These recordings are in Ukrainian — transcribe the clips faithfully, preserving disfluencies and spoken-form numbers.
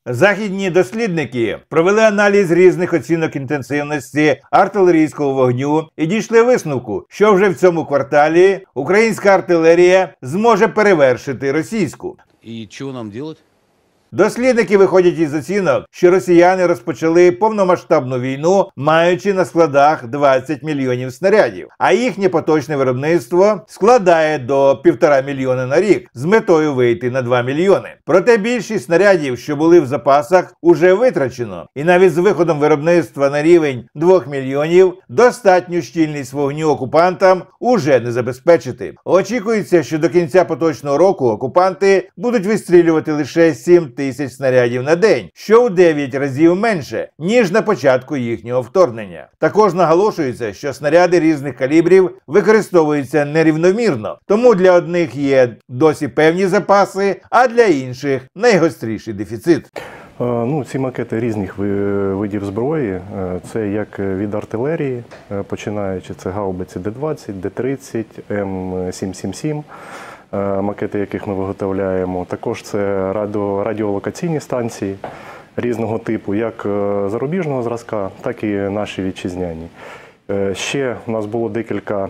Західні дослідники провели аналіз різних оцінок інтенсивності артилерійського вогню і дійшли висновку, що вже в цьому кварталі українська артилерія зможе перевершити російську. І що нам робити? Дослідники виходять із оцінок, що росіяни розпочали повномасштабну війну, маючи на складах двадцять мільйонів снарядів, а їхнє поточне виробництво складає до півтора мільйона на рік з метою вийти на два мільйони. Проте більшість снарядів, що були в запасах, уже витрачено. І навіть з виходом виробництва на рівень двох мільйонів достатню щільність вогню окупантам уже не забезпечити. Очікується, що до кінця поточного року окупанти будуть вистрілювати лише сім тисяч снарядів на день, що у дев'ять разів менше, ніж на початку їхнього вторгнення. Також наголошується, що снаряди різних калібрів використовуються нерівномірно, тому для одних є досі певні запаси, а для інших найгостріший дефіцит. Ну, ці макети різних видів зброї, це як від артилерії, починаючи це гаубиці Д двадцять, Д тридцять, М сім сім сім, макети яких ми виготовляємо. Також це радіо, радіолокаційні станції різного типу, як зарубіжного зразка, так і наші вітчизняні. Ще у нас було декілька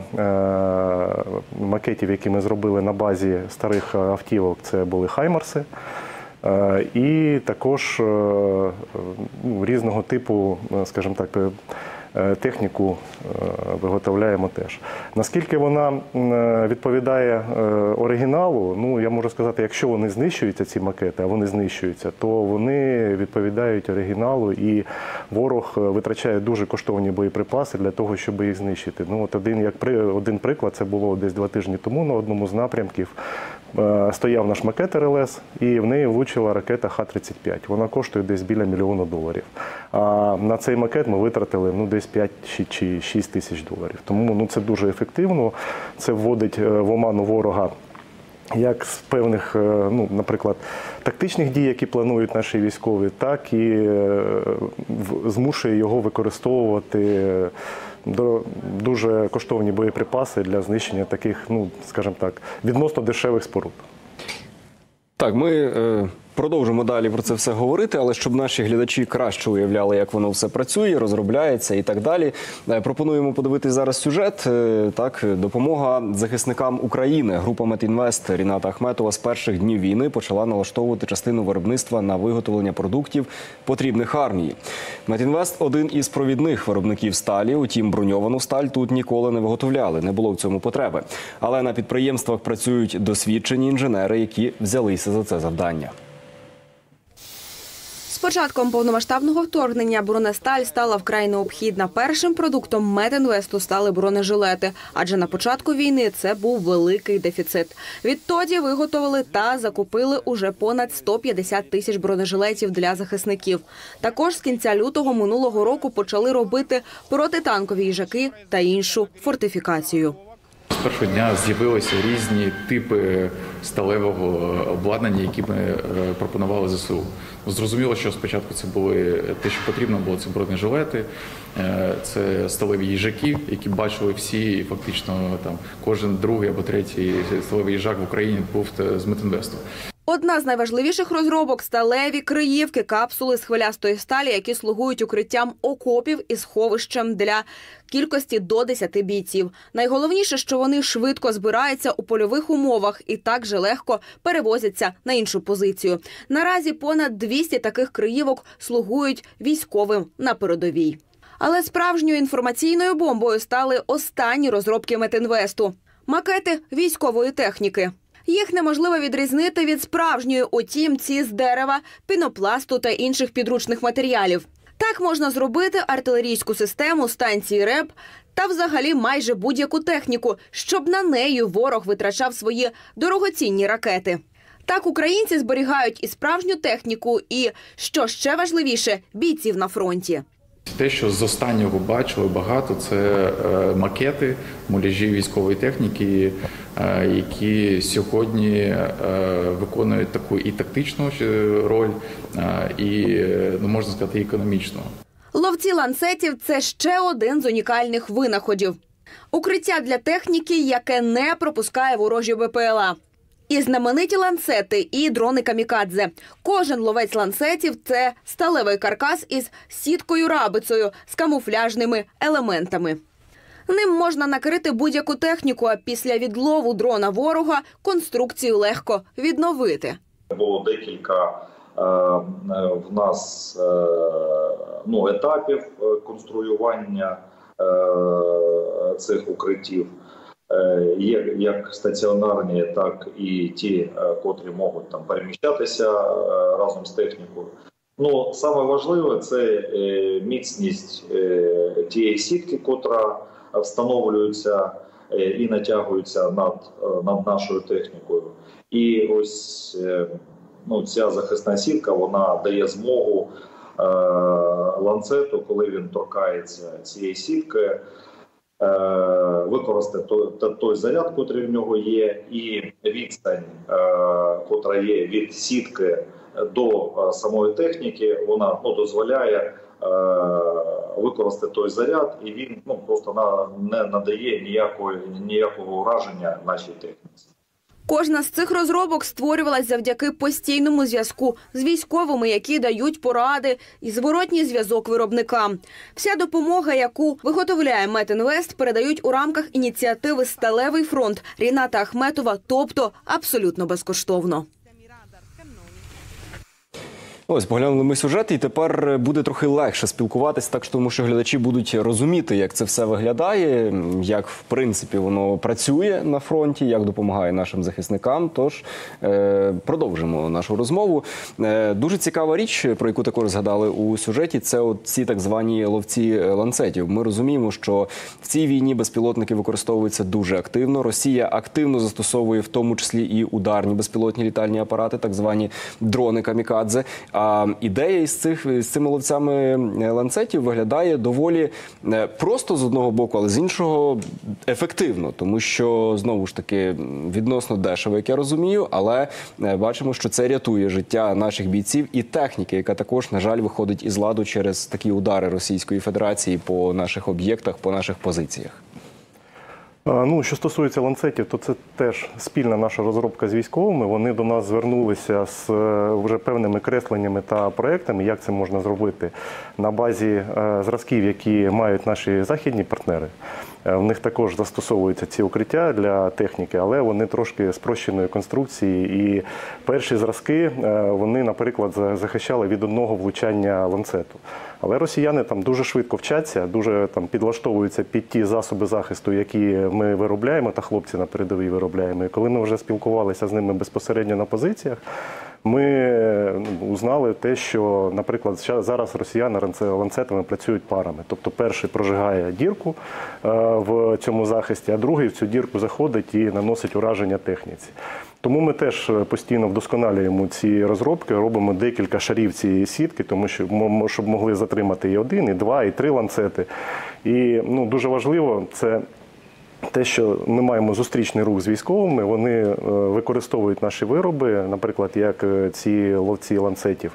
макетів, які ми зробили на базі старих автівок, це були хаймарси. І також ну, різного типу, скажімо так, техніку виготовляємо теж. Наскільки вона відповідає оригіналу, ну, я можу сказати, якщо вони знищуються, ці макети, а вони знищуються, то вони відповідають оригіналу, і ворог витрачає дуже коштовні боєприпаси для того, щоб їх знищити. Ну, от один, як при, один приклад, це було десь два тижні тому на одному з напрямків. Стояв наш макет Р Л С, і в неї влучила ракета Х тридцять п'ять. Вона коштує десь біля мільйона доларів. А на цей макет ми витратили ну, десь п'ять чи шість тисяч доларів. Тому ну, це дуже ефективно, це вводить в оману ворога як з певних, ну, наприклад, тактичних дій, які планують наші військові, так і змушує його використовувати дуже коштовні боєприпаси для знищення таких, ну, скажімо так, відносно дешевих споруд. Так, ми е, продовжимо далі про це все говорити, але щоб наші глядачі краще уявляли, як воно все працює, розробляється і так далі. Е, пропонуємо подивитись зараз сюжет. Е, так, допомога захисникам України. Група Метінвест Ріната Ахметова з перших днів війни почала налаштовувати частину виробництва на виготовлення продуктів, потрібних армії. Метінвест – один із провідних виробників сталі, утім броньовану сталь тут ніколи не виготовляли, не було в цьому потреби. Але на підприємствах працюють досвідчені інженери, які взялися за це завдання. З початком повномасштабного вторгнення бронесталь стала вкрай необхідна. Першим продуктом Метінвесту стали бронежилети, адже на початку війни це був великий дефіцит. Відтоді виготовили та закупили уже понад сто п'ятдесят тисяч бронежилетів для захисників. Також з кінця лютого минулого року почали робити протитанкові їжаки та іншу фортифікацію. З першого дня з'явилися різні типи сталевого обладнання, які ми пропонували З С У. Зрозуміло, що спочатку це були те, що потрібно було, це бронежилети, це сталеві їжаки, які бачили всі, і фактично там кожен другий або третій сталевий їжак в Україні був з Метінвесту. Одна з найважливіших розробок – сталеві криївки, капсули з хвилястої сталі, які слугують укриттям окопів і сховищем для кількості до десяти бійців. Найголовніше, що вони швидко збираються у польових умовах і так же легко перевозяться на іншу позицію. Наразі понад двісті таких криївок слугують військовим на передовій. Але справжньою інформаційною бомбою стали останні розробки Метінвесту – макети військової техніки. Їх неможливо відрізнити від справжньої, утім ці з дерева, пінопласту та інших підручних матеріалів. Так можна зробити артилерійську систему, станції РЕБ та взагалі майже будь-яку техніку, щоб на неї ворог витрачав свої дорогоцінні ракети. Так українці зберігають і справжню техніку, і, що ще важливіше, бійців на фронті. Те, що з останнього бачили багато, це макети, муляжі військової техніки, які сьогодні виконують таку і тактичну роль, і, ну, можна сказати, і економічну. Ловці ланцетів – це ще один з унікальних винаходів. Укриття для техніки, яке не пропускає ворожі Б П Л А. І знамениті ланцети, і дрони камікадзе. Кожен ловець ланцетів – це сталевий каркас із сіткою-рабицею з камуфляжними елементами. Ним можна накрити будь-яку техніку, а після відлову дрона ворога конструкцію легко відновити. Було декілька е, в нас е, ну, етапів конструювання е, цих укриттів. Є як стаціонарні, так і ті, котрі можуть там переміщатися разом з технікою. Ну, саме важливе – це міцність тієї сітки, котра встановлюється і натягується над, над нашою технікою. І ось ну, ця захисна сітка, вона дає змогу ланцету, коли він торкається цієї сітки, використати той, той заряд, який в нього є, і відстань, яка є від сітки до самої техніки, вона ну, дозволяє використати той заряд, і він ну, просто на, не надає ніякої, ніякого ураження нашій техніці. Кожна з цих розробок створювалась завдяки постійному зв'язку з військовими, які дають поради і зворотній зв'язок виробникам. Вся допомога, яку виготовляє Метінвест, передають у рамках ініціативи «Сталевий фронт» Ріната Ахметова, тобто абсолютно безкоштовно. Ось, поглянули ми сюжет, і тепер буде трохи легше спілкуватися, так, тому що глядачі будуть розуміти, як це все виглядає, як, в принципі, воно працює на фронті, як допомагає нашим захисникам. Тож, е, продовжимо нашу розмову. Е, дуже цікава річ, про яку також згадали у сюжеті, це от ці так звані ловці ланцетів. Ми розуміємо, що в цій війні безпілотники використовуються дуже активно. Росія активно застосовує в тому числі і ударні безпілотні літальні апарати, так звані дрони-камікадзе. А ідея із цих з цими ловцями ланцетів виглядає доволі просто з одного боку, але з іншого ефективно, тому що знову ж таки відносно дешево, як я розумію, але бачимо, що це рятує життя наших бійців і техніки, яка також, на жаль, виходить із ладу через такі удари Російської Федерації по наших об'єктах, по наших позиціях. Ну, що стосується ланцетів, то це теж спільна наша розробка з військовими. Вони до нас звернулися з вже певними кресленнями та проектами, як це можна зробити на базі зразків, які мають наші західні партнери. В них також застосовуються ці укриття для техніки, але вони трошки спрощеної конструкції. І перші зразки, вони, наприклад, захищали від одного влучання ланцету. Але росіяни там дуже швидко вчаться, дуже там підлаштовуються під ті засоби захисту, які ми виробляємо, та хлопці на передовій виробляємо. І коли ми вже спілкувалися з ними безпосередньо на позиціях, ми узнали те, що, наприклад, зараз росіяни ланцетами працюють парами. Тобто перший прожигає дірку в цьому захисті, а другий в цю дірку заходить і наносить ураження техніці. Тому ми теж постійно вдосконалюємо ці розробки, робимо декілька шарів цієї сітки, тому що щоб могли затримати і один, і два, і три ланцети. І ну, дуже важливо це те, що ми маємо зустрічний рух з військовими, вони використовують наші вироби, наприклад, як ці ловці ланцетів,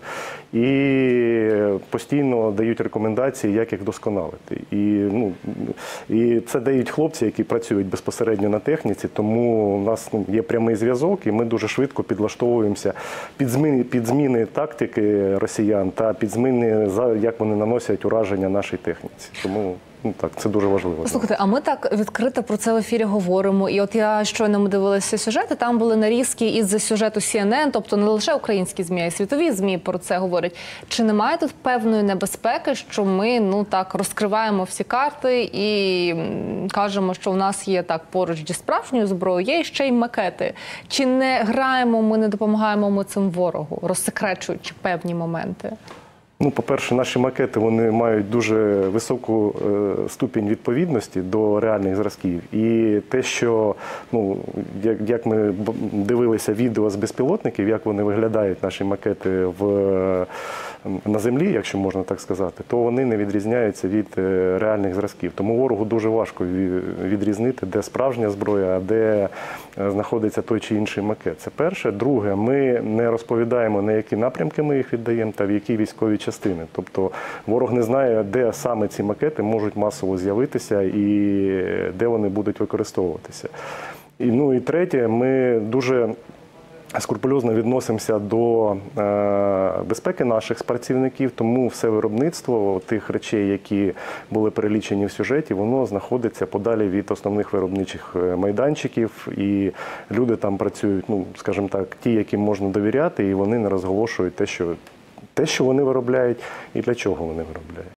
і постійно дають рекомендації, як їх вдосконалити. І, ну, і це дають хлопці, які працюють безпосередньо на техніці, тому у нас ну, є прямий зв'язок, і ми дуже швидко підлаштовуємося під зміни, під зміни тактики росіян та під зміни, як вони наносять ураження нашій техніці. Тому ну, так, це дуже важливо. Слухайте, а ми так відкрито про це в ефірі говоримо. І от я щойно ми дивилися сюжети, там були нарізки із сюжету Сі Ен Ен, тобто не лише українські ЗМІ, а й світові ЗМІ про це говорять. Чи немає тут певної небезпеки, що ми ну так розкриваємо всі карти і кажемо, що у нас є так поруч зі справжньою зброєю, є ще й макети? Чи не граємо, ми не допомагаємо ми цим ворогу, розсекречуючи певні моменти? Ну, по-перше, наші макети вони мають дуже високу е, ступінь відповідності до реальних зразків. І те, що, ну, як, як ми дивилися відео з безпілотників, як вони виглядають, наші макети в, на землі, якщо можна так сказати, то вони не відрізняються від реальних зразків. Тому ворогу дуже важко відрізнити, де справжня зброя, а де знаходиться той чи інший макет. Це перше. Друге, ми не розповідаємо, на які напрямки ми їх віддаємо та в які військові частини. Тобто ворог не знає, де саме ці макети можуть масово з'явитися і де вони будуть використовуватися. І, ну, і третє, ми дуже скрупульозно відносимося до е, безпеки наших працівників, тому все виробництво тих речей, які були перелічені в сюжеті, воно знаходиться подалі від основних виробничих майданчиків, і люди там працюють, ну, скажімо так, ті, яким можна довіряти, і вони не розголошують те, що, те, що вони виробляють і для чого вони виробляють.